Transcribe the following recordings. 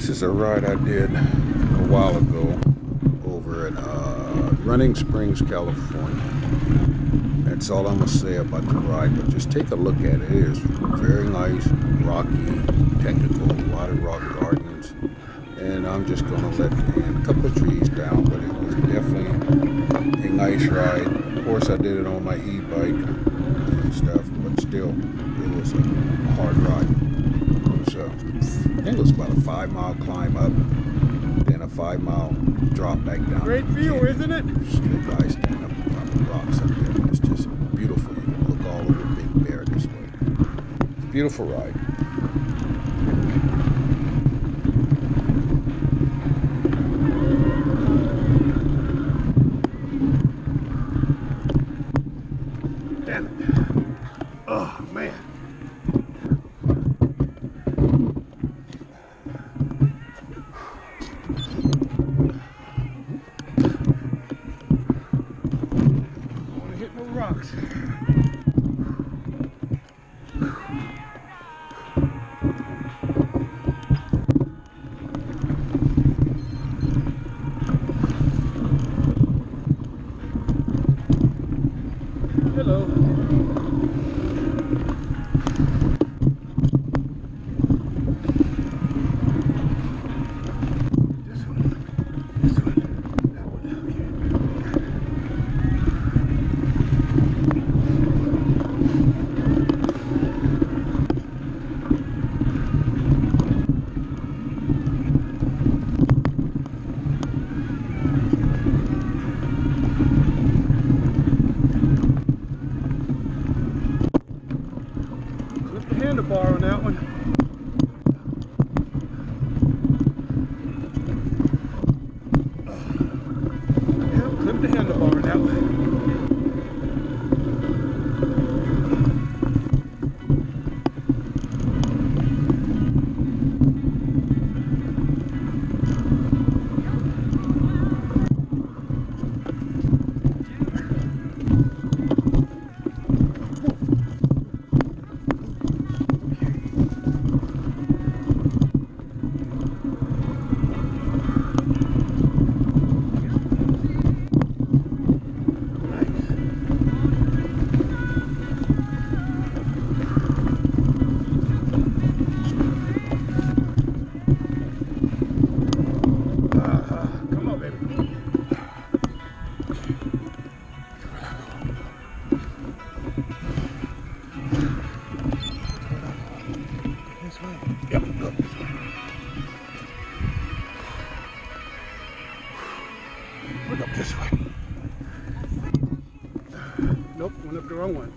This is a ride I did a while ago over in Running Springs, California. That's all I'm going to say about the ride, but just take a look at it. It is very nice, rocky, technical, a lot of rock gardens. And I'm just going to let a couple of trees down, but it was definitely a nice ride. Of course, I did it on my e-bike and stuff, but still, it was a hard ride. So, I think it was about a 5-mile climb up, then a 5-mile drop back down. Great view, isn't it? See the guys stand up on the rocks up there. It's just beautiful. You can look all over Big Bear this way. It's a beautiful ride. Damn it. Oh, man. Don't want to hit no rocks. Hello. Handlebar on that one. Yeah, clip the handlebar on that one. Come on, baby. This way. Yep, good. Look up this way. Nope, went up the wrong one.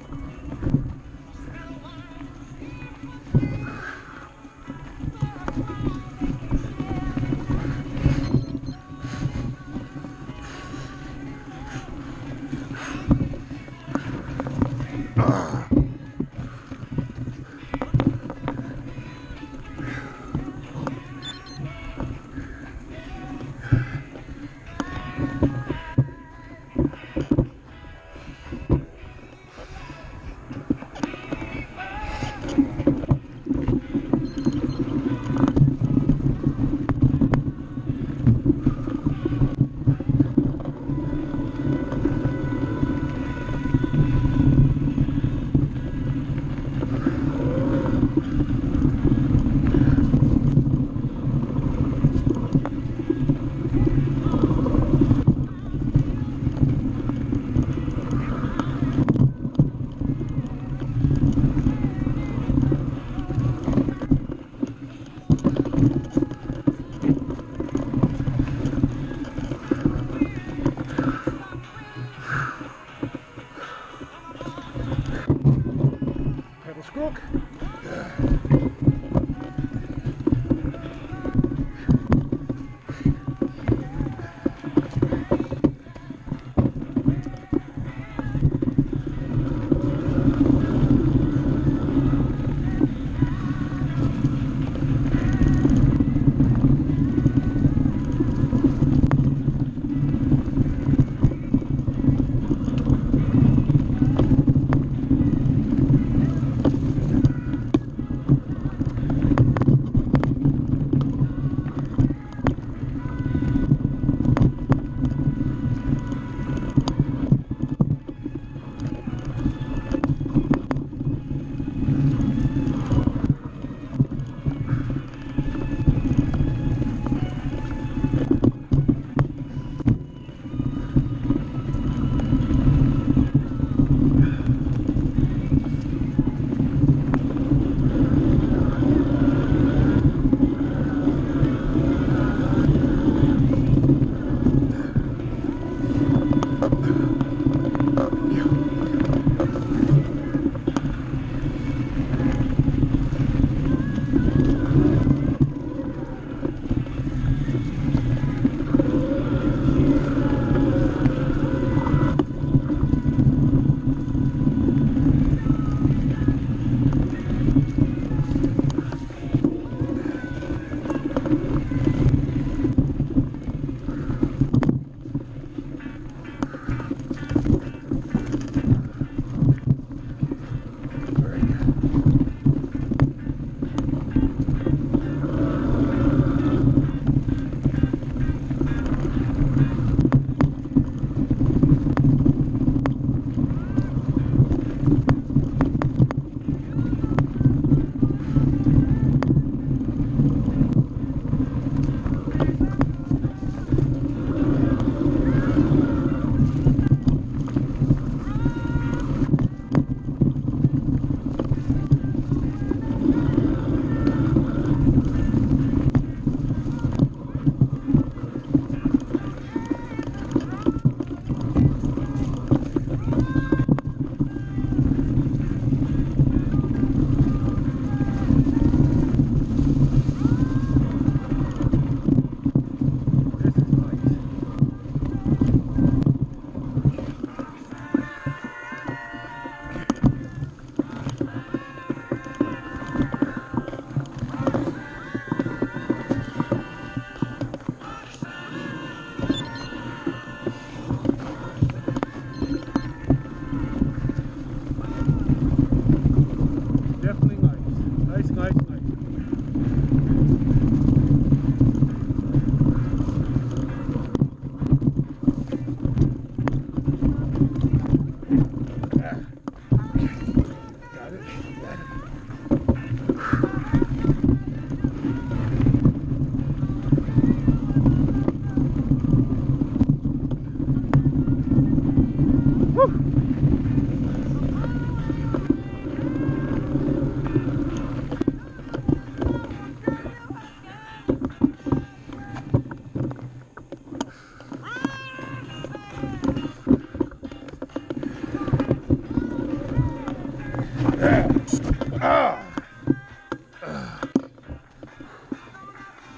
Pedal stroke.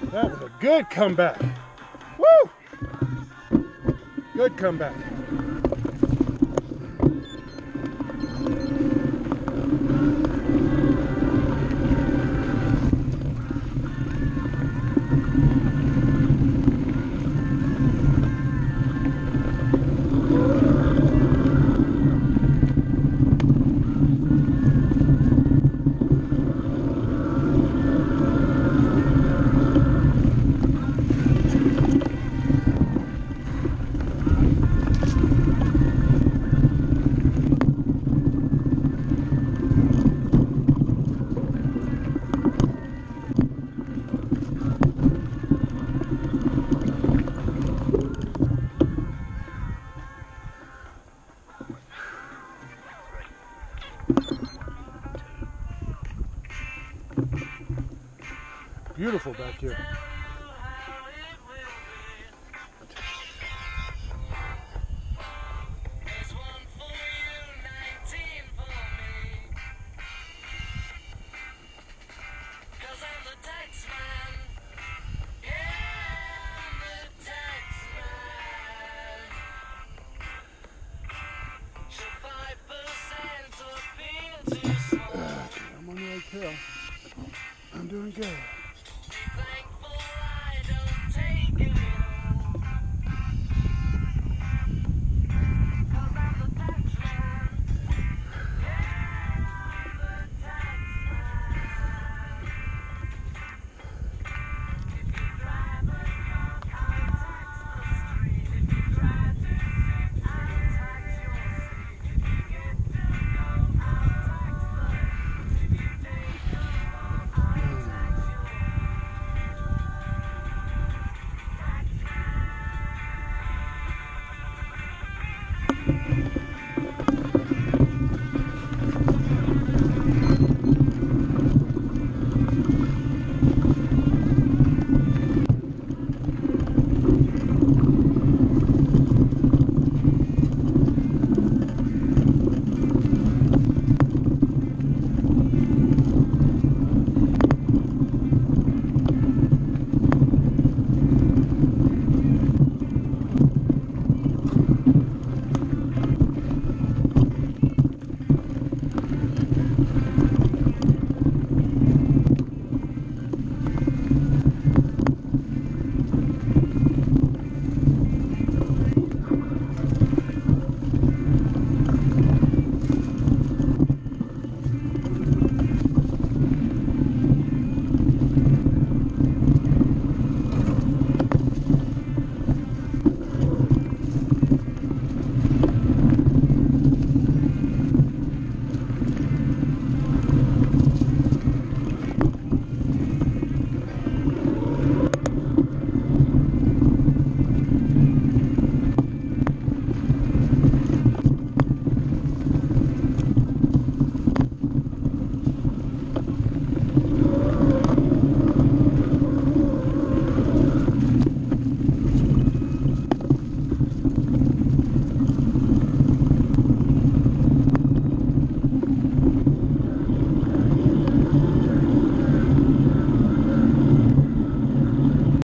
That was a good comeback. Woo! Good comeback. Beautiful back here. I'm on the right trail. I'm doing good.